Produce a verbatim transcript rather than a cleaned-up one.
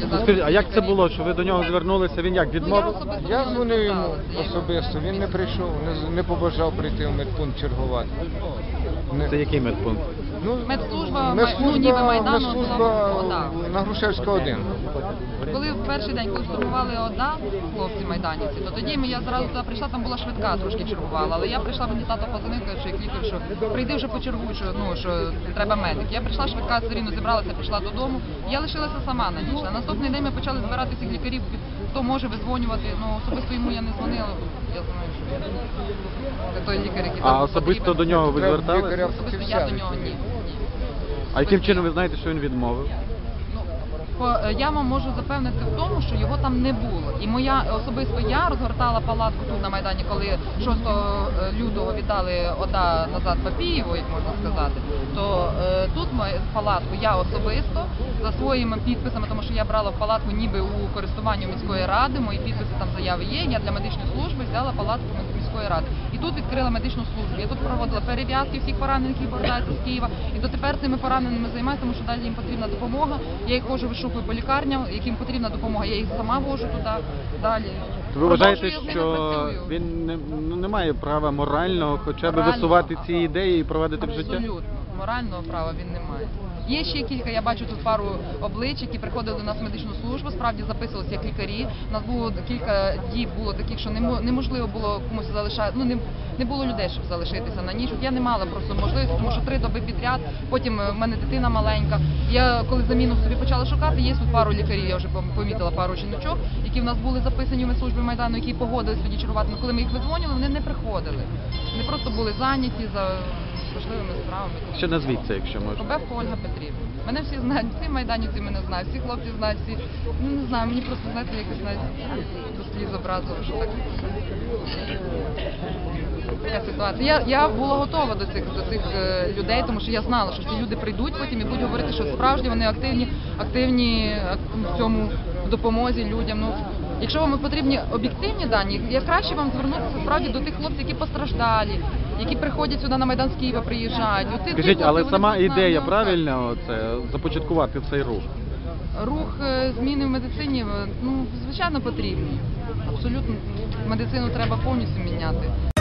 Ну, скажіть, а як це було, що ви до нього звернулися, він як, відмовив? Ну, я особисто Я до нього дзвонив йому зверталася. особисто, він не прийшов, не, не побажав прийти в медпункт чергувати. Не- Це який медпункт? Ну, Медслужба, медслужба, ну, ніби Майдану медслужба була ОДА. на Грушевського один. Коли в перший день, коли штурмували ОДА, хлопці майданівці, то тоді я зразу туди прийшла, там була швидка, трошки чергувала, але я прийшла, мені тато позвонив, що як лікар, що прийди вже почергуй, що, ну, що треба медик. Я прийшла швидка, все рівно зібралася, пішла додому, я лишилася сама на ніч. На наступний день ми почали збирати всіх лікарів, хто може визвонювати, ну, особисто йому я не дзвонила, я знаю, що це той лікар, який А там особисто потрібен. до нього ви Треба зверталися? лікаря Особисто я до нього ні. ні. А яким чином ви знаєте, що він відмовив? Ну, по- я вам можу запевнити в тому, що його там не було. І моя особисто я розгортала палатку тут на Майдані, коли шостого лютого віддали ОДА назад Папієву, як можна сказати, то е, тут мою палатку я особисто за своїми підписами, тому що я брала в палатку ніби у користуванні міської ради, мої підписи там заяви є, я для медичної служби взяла палатку міської ради. І тут відкрила медичну службу. Я тут проводила перев'язки всіх поранених, які повертаються з Києва. І дотепер цими пораненими займаюся, тому що далі їм потрібна допомога. Я їх ходжу, вишукую по лікарням, яким потрібна допомога, я їх сама вожу туди далі. Ви вважаєте, Продовжую, я з що ними працюю. він не, ну, не має права морального хоча б Морально. висувати ці ідеї і проводити в життя? Абсолютно. Морального права він не має. Є ще кілька, я бачу тут пару облич, які приходили до нас в медичну службу, справді записувалися як лікарі. У нас було кілька діб було таких, що немо- неможливо було комусь залишати, ну не, не було людей, щоб залишитися на ніч. От я не мала просто можливості, тому що три доби підряд, потім е, в мене дитина маленька. Я коли заміну собі почала шукати, є тут пару лікарів, я вже пом- помітила пару жіночок, які в нас були записані в медслужбі Майдану, які погодились тоді чергувати. Але коли ми їх видзвонювали, вони не приходили. Вони просто були зайняті за важливими справами. Ще назвіть це, якщо можна. Кобевко Ольга Петрівна. Мене всі знають, всі майданівці мене знають, всі хлопці знають, всі, ну не знаю, мені просто, знаєте, якось навіть до сліз образило, що так. Така ситуація. Я, я була готова до цих, до цих е, людей, тому що я знала, що ці люди прийдуть потім і будуть говорити, що справді вони активні, активні ак- в цьому в допомозі людям. Ну, якщо вам потрібні об'єктивні дані, я краще вам звернутися справді до тих хлопців, які постраждалі, які приходять сюди на Майдан з Києва, приїжджають. От ці- ці Скажіть, але хлопці, вони сама просто ідея на- правильна, оце, започаткувати цей рух? Рух е, зміни в медицині, е, ну, звичайно, потрібні. Абсолютно, медицину треба повністю міняти.